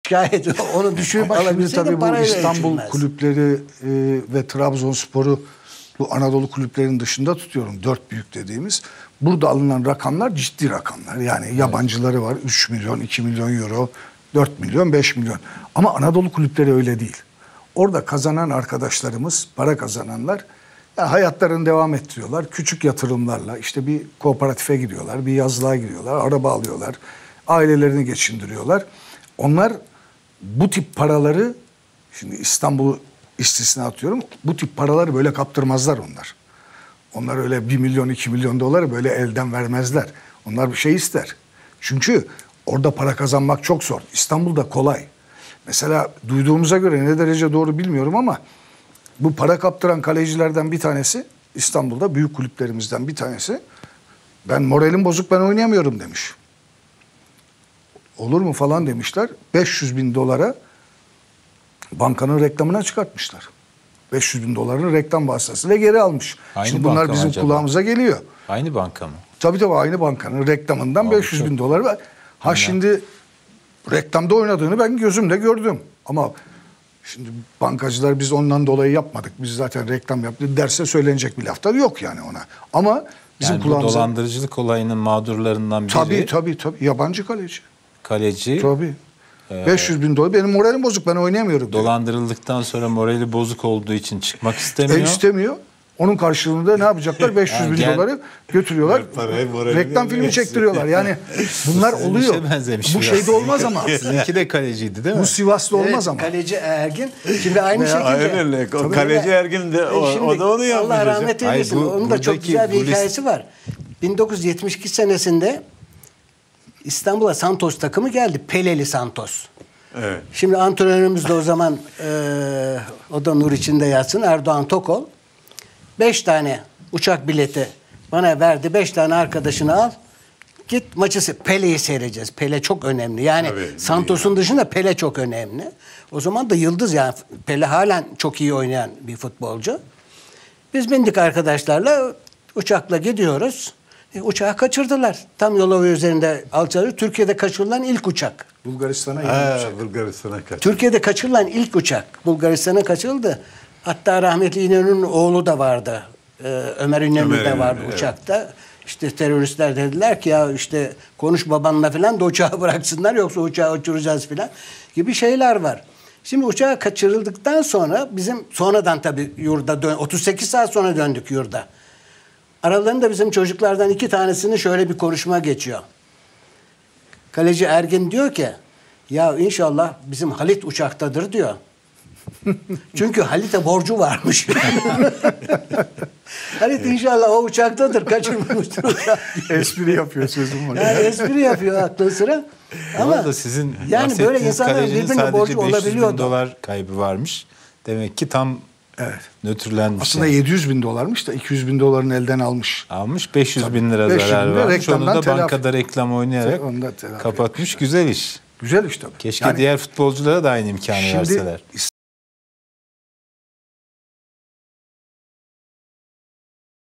şayet onu düşürüp Ama şimdi alabilseydi tabii bu parayla İstanbul ölçülmez. kulüpleri ve Trabzonspor'u bu Anadolu kulüplerinin dışında tutuyorum. 4 büyük dediğimiz. Burada alınan rakamlar ciddi rakamlar. Yani yabancıları var. 3 milyon, 2 milyon euro, 4 milyon, 5 milyon. Ama Anadolu kulüpleri öyle değil. Orada kazanan arkadaşlarımız, para kazananlar yani hayatlarını devam ettiriyorlar. Küçük yatırımlarla işte bir kooperatife gidiyorlar, bir yazlığa gidiyorlar, araba alıyorlar, ailelerini geçindiriyorlar. Onlar bu tip paraları, şimdi İstanbul'u istisna atıyorum, bu tip paraları böyle kaptırmazlar onlar. Onlar öyle 1 milyon, 2 milyon doları böyle elden vermezler. Onlar bir şey ister. Çünkü orada para kazanmak çok zor. İstanbul'da kolay. Mesela duyduğumuza göre ne derece doğru bilmiyorum ama bu para kaptıran kalecilerden bir tanesi, İstanbul'da büyük kulüplerimizden bir tanesi, ben moralim bozuk, ben oynayamıyorum demiş. Olur mu falan demişler. 500 bin dolara bankanın reklamına çıkartmışlar. 500 bin doların reklam vasıtasıyla geri almış. Aynı şimdi bunlar bizim acaba? kulağımıza geliyor. Aynı banka mı? Tabii aynı bankanın reklamından Abi 500 bin dolar var. Ha şimdi reklamda oynadığını ben gözümle gördüm. Ama şimdi bankacılar biz ondan dolayı yapmadık. Biz zaten reklam yaptık derse söylenecek bir laf da yok yani ona. Ama bizim Yani bu kulağımıza... dolandırıcılık olayının mağdurlarından biri. Tabii. Yabancı kaleci. Kaleci. Tabii. 500 bin dolar. Benim moralim bozuk. Ben oynayamıyorum. Dolandırıldıktan sonra morali bozuk olduğu için çıkmak istemiyor. İstemiyor. Onun karşılığında ne yapacaklar? 500 Yani bin doları götürüyorlar. Reklam filmi çektiriyorlar. Yani bunlar oluyor. Bu şeyde olmaz ama. Sizinki de kaleciydi değil mi? Bu Sivas'ta olmaz ama. Kaleci Ergin. Şimdi aynı şekilde. Aynen. Kaleci Ergin de o da onu yapmış. Allah rahmet eylesin. Hayır, Onun da çok güzel bir hikayesi var. 1972 senesinde İstanbul'a Santos takımı geldi. Peleli Santos. Evet. Şimdi antrenörümüz de o zaman o da nur içinde yatsın, Erdoğan Tokol. 5 tane uçak bileti bana verdi. 5 tane arkadaşını al. Git maçı Pele'yi seyredeceğiz. Pele çok önemli. Yani tabii, Santos'un dışında Pele çok önemli. O zaman da yıldız yani. Pele halen çok iyi oynayan bir futbolcu. Biz bindik arkadaşlarla, uçakla gidiyoruz. Uçağı kaçırdılar. Tam Yolova üzerinde alçalıyor. Türkiye'de kaçırılan ilk uçak. Bulgaristan'a Bulgaristan'a kaçtı. Türkiye'de kaçırılan ilk uçak Bulgaristan'a kaçırıldı. Hatta rahmetli İnönü'nün oğlu da vardı. Ömer İnönü de vardı uçakta. İşte teröristler dediler ki ya işte konuş babanla falan da uçağı bıraksınlar yoksa uçağı uçuracağız falan gibi şeyler var. Şimdi uçağı kaçırıldıktan sonra bizim sonradan tabii yurda 38 saat sonra döndük yurda. Aralarında bizim çocuklardan 2 tanesinin şöyle bir konuşma geçiyor. Kaleci Ergin diyor ki ya inşallah bizim Halit uçaktadır diyor. Çünkü Halit'e borcu varmış. Halit inşallah o uçaktadır, kaçırmamıştır uçağı. Espri yapıyor sözüm var. Yani espri yapıyor aklı sıra. Ama da sizin yani böyle insanların kalecinin birbirine sadece borcu 500 bin olabiliyordu. dolar kaybı varmış. Demek ki tam nötrlenmiş. Aslında 700 bin dolarmış da 200 bin dolarını elden almış. Almış 500 bin lira 500 zarar bin lira vermiş. Onu da reklamdan bankada reklam oynayarak Onu da telafi kapatmış. etmişler. Güzel iş. Güzel iş tabii. Keşke diğer futbolculara da aynı imkanı şimdi verseler.